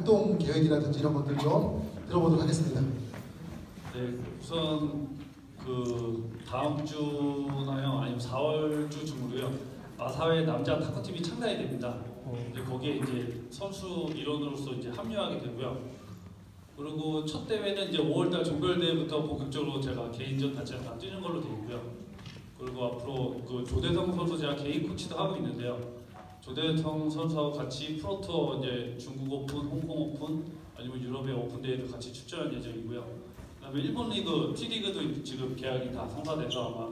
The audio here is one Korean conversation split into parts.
활동 계획이라든지 이런 것들 좀 들어보도록 하겠습니다. 네, 우선 그 다음 주나요? 아니면 4월주 중으로요. 마사회 남자 탁구팀이 창단이 됩니다. 이제 거기에 이제 선수 일원으로서 이제 합류하게 되고요. 그리고 첫 대회는 이제 5월달 종결대회부터 본격적으로 제가 개인전 단체가 뛰는 걸로 되어 있고요. 그리고 앞으로 그 조대성 선수 제가 개인 코치도 하고 있는데요. 조대성 선수하고 같이 프로투어 이제 중국 오픈, 홍콩 오픈, 아니면 유럽의 오픈 대회도 같이 출전할 예정이고요. 그다음에 일본 리그, T리그도 지금 계약이 다 성사돼서 아마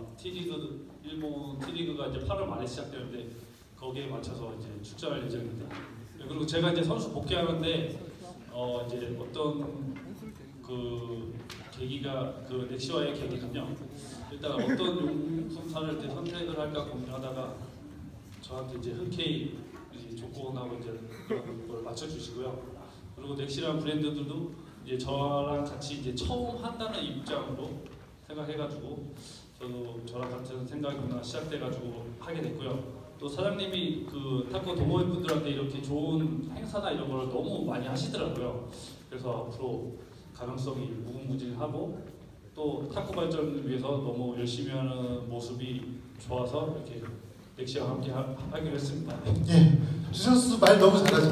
일본 T리그가 이제 8월 말에 시작되는데 거기에 맞춰서 이제 출전할 예정입니다. 그리고 제가 이제 선수 복귀하는데 이제 어떤 그 계기가 그 넥시와의 계기는요. 일단 어떤 용품사를 이제 선택을 할까 고민하다가 저한테 이제 흔쾌히 조건하고 이제 그런 걸 맞춰주시고요. 그리고 넥시라는 브랜드들도 이제 저랑 같이 이제 처음 한다는 입장으로 생각해가지고 저도 저랑 같은 생각이구나 시작돼가지고 하게 됐고요. 또 사장님이 그 탁구 동호회 분들한테 이렇게 좋은 행사나 이런 걸 너무 많이 하시더라고요. 그래서 앞으로 가능성이 무궁무진하고 또 탁구 발전을 위해서 너무 열심히 하는 모습이 좋아서 이렇게 넥시와 함께 하기로 했습니다. 예, 주 선수 말 너무 잘하죠.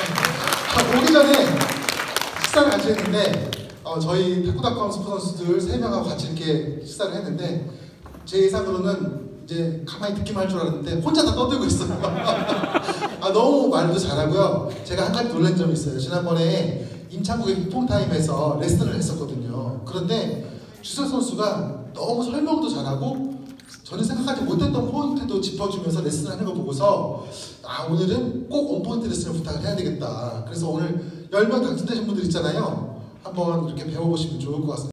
오기 전에 식사를 같이 했는데 저희 탁구닷컴 스포 선수들 3명하고 같이 이렇게 식사를 했는데 제 예상으로는 이제 가만히 듣기만 할 줄 알았는데 혼자 다 떠들고 있어요. 너무 말도 잘하고요. 제가 한 가지 놀란 점이 있어요. 지난번에 임창국의 힙홈타임에서 레슨을 했었거든요. 그런데 주선 선수가 너무 설명도 잘하고 전혀 생각하지 못했던 포인트도 짚어주면서 레슨을 하는 거 보고서 오늘은 꼭 원포인트 레슨을 부탁을 해야 되겠다. 그래서 오늘 10명 당첨되신 분들 있잖아요. 한번 이렇게 배워보시면 좋을 것 같습니다.